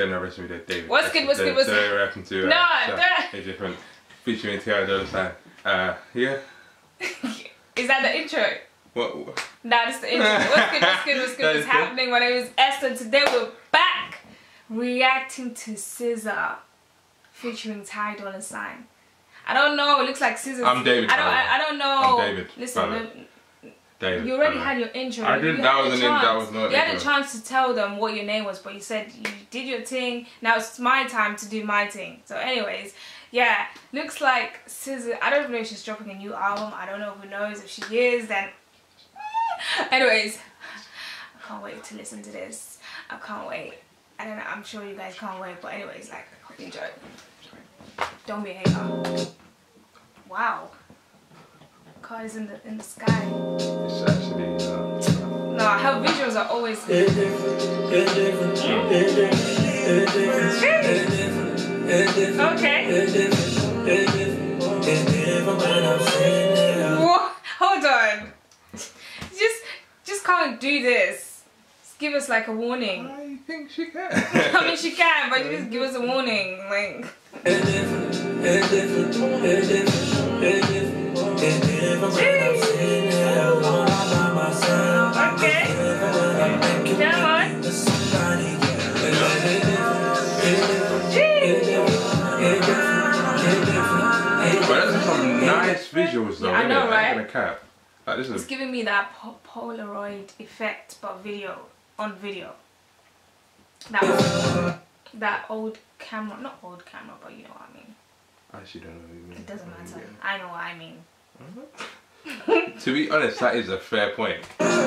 generation with David. What's good? What's good? What's good? Reacting to No, a different featuring Dolla ign. Yeah. Is that the intro? What? Nah, that's the intro. What's good? What's good? What's good? What's happening? My name is Esther. Today we're back reacting to SZA featuring Dolla ign. I don't know. It looks like SZA. I'm David. I don't know. I'm David. Listen. David, you already had your intro. I didn't. That was not. You had a chance to tell them what your name was, but you said you did your thing. Now it's my time to do my thing. So, anyways, yeah, looks like SZA. I don't know if she's dropping a new album. I don't know who knows. If she is, then. Anyways, I can't wait to listen to this. I can't wait. I don't know. I'm sure you guys can't wait. But anyways, like, enjoy. Don't be a hater. Wow. Cars in the sky. It's actually no, her visuals are always okay. Whoa, hold on. Just can't do this. Just give us like a warning. I think she can. I mean she can, but just give us a warning. Like okay. Come on. But those are some nice visuals though. Yeah, I know, right? Like, this is it's giving me that Polaroid effect, but on video. That old camera, not old camera, but you know what I mean. I actually don't know what you mean. It doesn't matter. I know what I mean. To be honest, that is a fair point.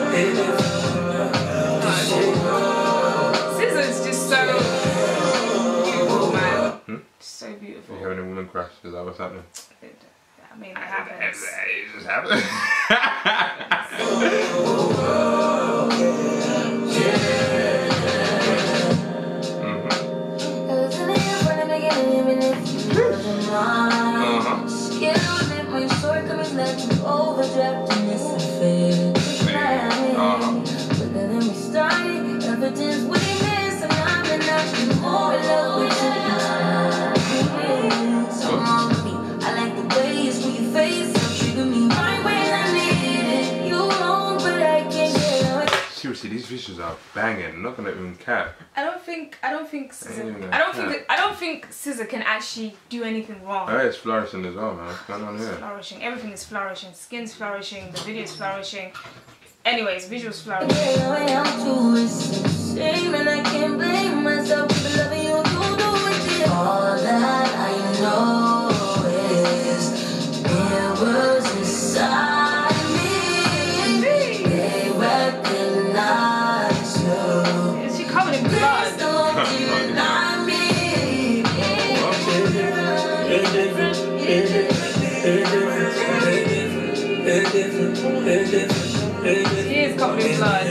SZA is just so beautiful, man. So beautiful. You're having a woman crush, is that what's happening? I mean, it happens. It just happens. Seriously, these visuals are banging. I'm not gonna even cap. I don't think SZA can actually do anything wrong. Oh, it's flourishing as well, man. What's going on here? It's flourishing. Everything is flourishing. Skin's flourishing. The video is flourishing. Anyways, visuals flourishing. All that I know is it was inside me. They recognize you. Is she covered in blood? She is covered in blood.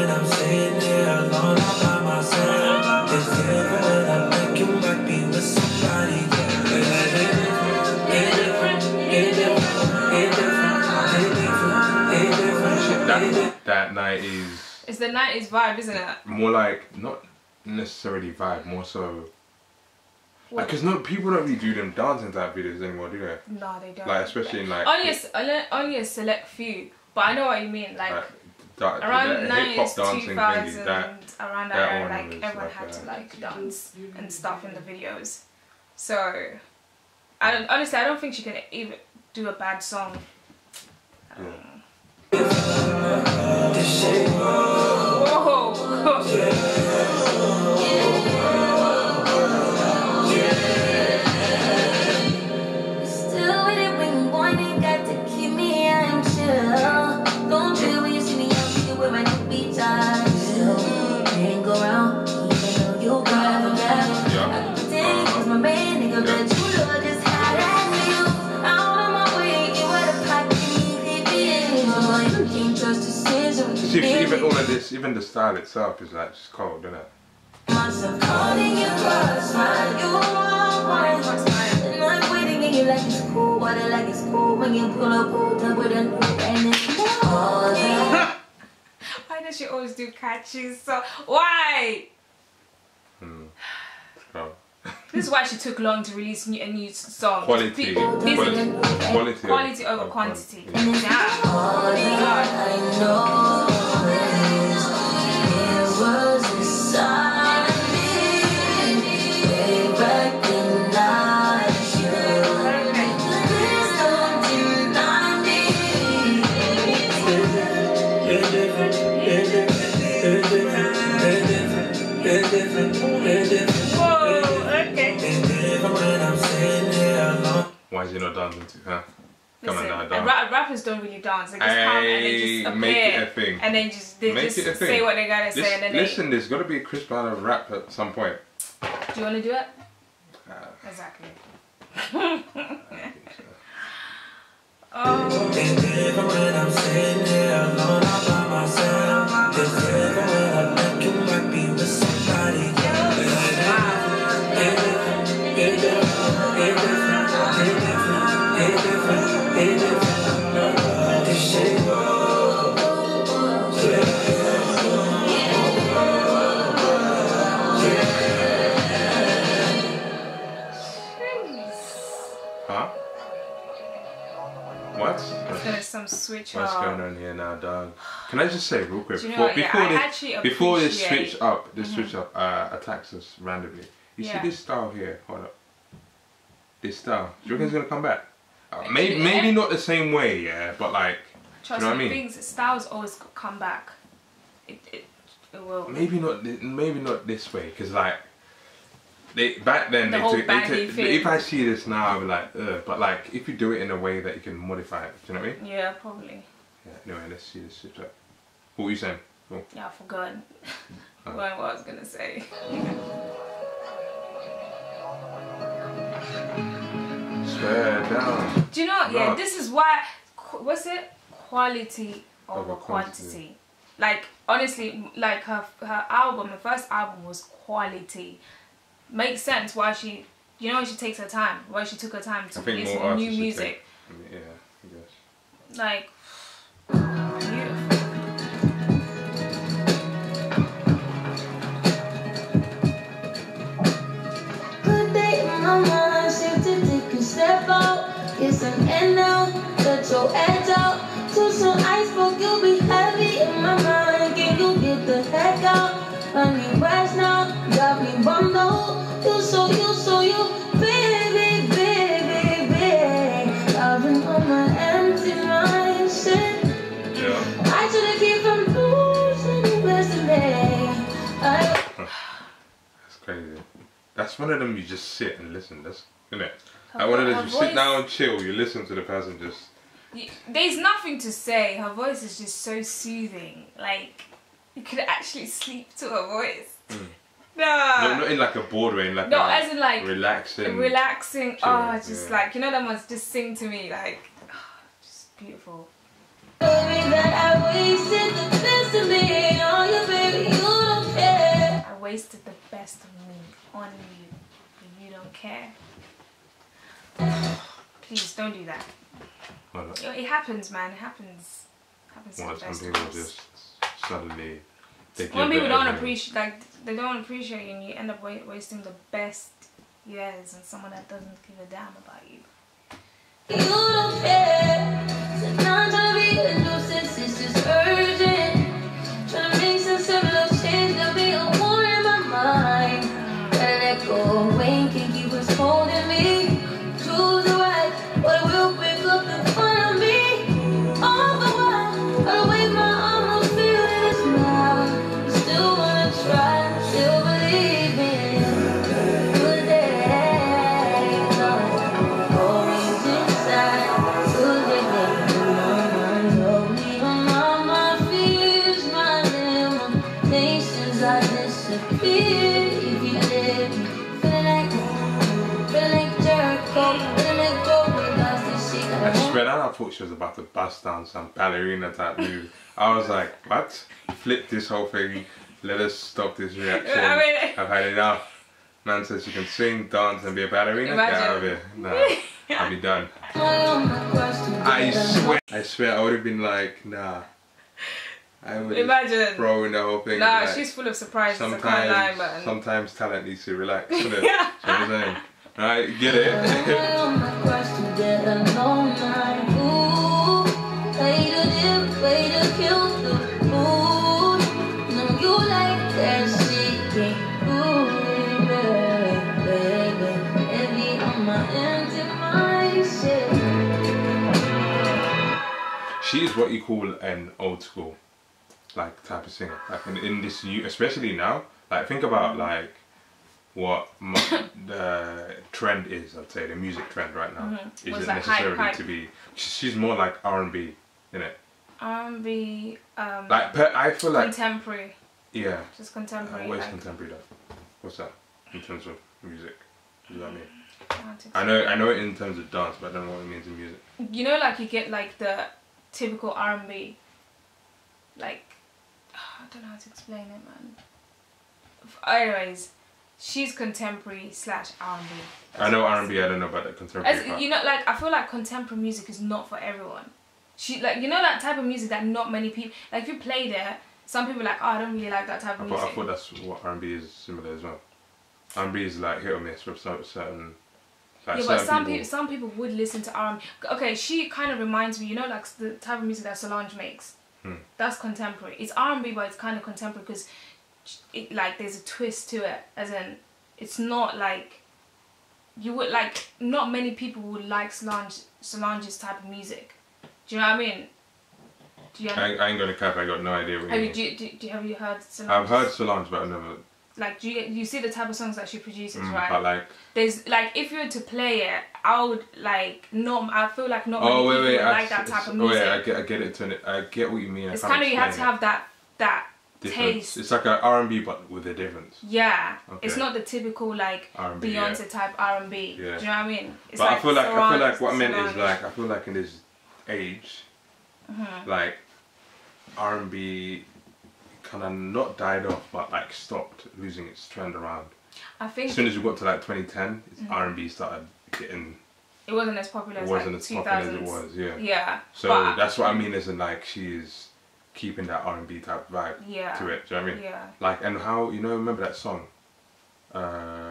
That 90s. It's the 90s vibe, isn't it? More like, not necessarily vibe, more so. Like, because people don't really do them dancing type videos anymore, do they? No, they don't. Like, especially in like. Only a select few. But I know what you mean. Like around that 90s, dancing 2000, that, around that era, like everyone had to like dance and stuff in the videos. So, honestly, I don't think she can even do a bad song. Whoa! Still with it when you want it, got to keep me I'm chill. Don't chill when you see me out here with my new beach eyes. Ain't go around, even though you grab a bag. I can pretend cause my man, nigga, but you know just how that feels. Out of my way, you wanna pack me, you can't trust decision. See, even all of this, even the style itself is like just cold, isn't it? Myself calling you cross mine, you want and I'm waiting and you like it's cool, what I like is cool when you pull up, pull up with a new and it's all that. Why does she always do catchy? So why? This is why she took long to release a new song. Quality. Quality over quantity. All I know is it was inside me. They recognize you. Please don't deny me. Whoa, okay. Why is he not dancing to? Huh? Come on now, Listen, dance. Rappers don't really dance. They just come and they just appear. Make it a thing. And then just they Make just it a thing. say what they gotta say. And then Listen, there's got to be a Chris Brown rap at some point. do you want to do it? Exactly. Oh. When I'm sitting there alone all by myself, there's never when I think you might be with somebody else. Huh? What? It's gonna some switch What's up. going on here now, dog? Can I just say real quick Do you know what? before this appreciate- switch up attacks us randomly. You see this style here? Hold up. This style. Do you reckon it's gonna come back? Maybe not the same way, yeah, but like, Trust you know what I me, mean? styles always come back. It will. Maybe not this way, cause like back then The they whole took, baggy thing. if I see this now I'll be like, ugh. But like if you do it in a way that you can modify it, do you know what I mean? Yeah, probably. Yeah. Anyway, let's see this switch up. What were you saying? Cool. Yeah, I forgot what I was gonna say. Swear down. Do you know? Yeah, God. this is why. What's it? Quality over quantity. Like honestly, like her first album was quality. Makes sense why she, you know, she takes her time. Why she took her time to release more new artists should music. Yeah, I guess. Like beautiful. Good day in my mind, safe to take a step out. It's an end now, let your edge out. To some iceberg, you'll be heavy in my mind. Can you get the heck out? I need rest now, got me bummed out. You so you, baby, baby, baby. Loving on my empty mindset. Yeah. I should've keep from losing the best of me. That's crazy. That's one of them you just sit and listen. That's, isn't it? Like one of those you sit down and chill. You listen to the person just. There's nothing to say. Her voice is just so soothing. Like you could actually sleep to her voice. No, not in like a bored way. In like no, as in like relaxing. Relaxing. Chill, Oh, just yeah. like, you know, them ones just sing to me like, just beautiful. That I wasted the best of me on you, baby, you don't care. I wasted the best of me on you, and you don't care. Please don't do that. It happens, man. It happens. Happens to the Some best of people us. just suddenly. When people don't appreciate, like they don't appreciate you, and you end up wasting the best years on someone that doesn't give a damn about you. You don't care. So now I'm trying to be a nuisance, it's just urgent. Trying to make sense of love change, there'll be a war in my mind. Gotta let go away, can't keep what's holding me. Choose the right, but it will pick up in front of me. All the while, gotta wave my arm, I'm feeling it now. Still wanna try, still believe in good days. Always inside, good days. Don't leave on my fears, my limitations. I disappear if you let me. Feel like Jericho, feeling go without this shit. I swear that I thought she was about to bust down some ballerina type move. I was like, what? Flip this whole thing. Let us stop this reaction. I mean- I've had enough. Man says she can sing, dance, and be a ballerina. Get out of here. Nah, I'll be done. I swear I would have been like, nah. I would Imagine. throw in the whole thing. Nah, like, she's full of surprises. I can't lie, man. Sometimes talent needs to relax. You know what I'm saying? Right, get it. Way to kill the mood. No, you like that shit. Ooh, baby. Heavy on my empty mind, shit. She's what you call an old school, like, type of singer. Like in this, especially now. Like, think about like what the trend is. I'd say the music trend right now isn't like necessarily hype. to be. She's more like R&B, isn't it? R&B. Like I feel like contemporary. Yeah. Just contemporary. Where's like, contemporary though? What's that in terms of music? What does that mean? I know it in terms of dance, but I don't know what it means in music. You know, like you get like the typical R&B. Like, I don't know how to explain it, man. Anyways, she's contemporary / R&B. I know R&B. I don't know about the contemporary part. You know, like I feel like contemporary music is not for everyone. She like, you know, that type of music that not many people like. If you played it, some people are like, oh, I don't really like that type of music. I thought that's what R&B is similar as well. R&B is like hit or miss with certain. Like yeah, certain but some people would listen to R&B. Okay, she kind of reminds me, you know, like the type of music that Solange makes. That's contemporary. It's R&B, but it's kind of contemporary because it like there's a twist to it. As in, it's not like you would like. Not many people would like Solange's type of music. Do you know what I mean? I ain't gonna cap. I got no idea what you mean. Have you heard Solange? I've heard Solange, but I've never. Like, you see the type of songs that she produces, right? But like, there's like, if you were to play it, I would like not. I feel like not many people would like that type of music. Oh yeah, I get it. I get what you mean. It's kind of, you have to have that taste. It's like an R&B, but with a difference. Yeah, okay. It's not the typical like R&B, Beyonce type R&B. Yeah. Do you know what I mean? It's but like I feel like what I meant is like, I feel like in this age, like R&B kind of not died off, but like stopped losing its trend around. I think as soon as we got to like 2010, R&B started getting. It wasn't as popular as popular as it was. Yeah. Yeah. So that's what I mean. Isn't like she's keeping that R&B type vibe to it. Do you know what I mean? Yeah. Like, and how, you know, remember that song? I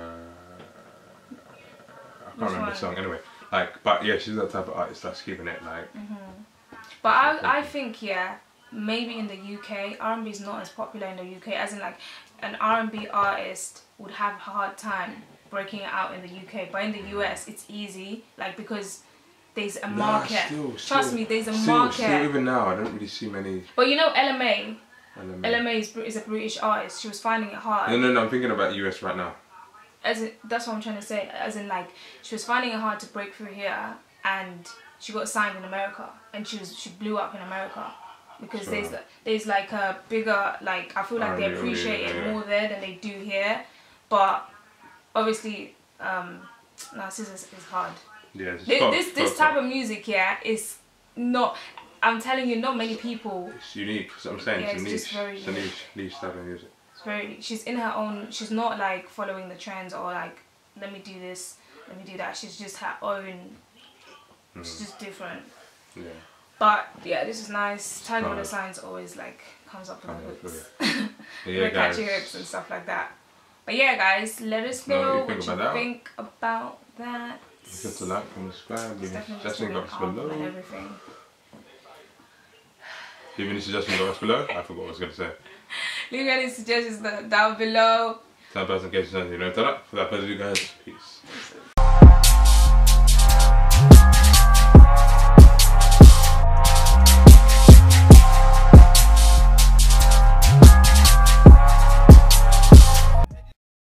can't remember the song anyway. Like, but yeah, she's that type of artist that's keeping it like. But I think maybe in the UK, R&B is not as popular in the UK. As in, like, an R&B artist would have a hard time breaking it out in the UK, but in the US, it's easy. Like, because there's a market. Trust me, there's a market. Still, even now, I don't really see many. But you know, LMA is a British artist. She was finding it hard. No, I'm thinking about US right now. As in, that's what I'm trying to say. As in, like, she was finding it hard to break through here, and she got signed in America, and she blew up in America. Because there's like a bigger, like, I feel like they appreciate it more there than they do here. But obviously, SZA is hard. Yeah, this type of music, is not. I'm telling you, not many people. It's unique. That's what I'm saying. It's just very it's a niche type of music. It's very. She's in her own. She's not like following the trends or like, let me do this, let me do that. She's just her own. She's just different. Yeah. But yeah, this is nice. Tiger with the Signs always like comes up with the hooks. Yeah, catchy hooks and stuff like that. But yeah, guys, let us know what you think about that. Make sure to like and subscribe. Leave any suggestions below. And everything. Leave any suggestions below. I forgot what I was going to say. Leave any suggestions down below. Tell a person in case you know, turn up for that person, you guys.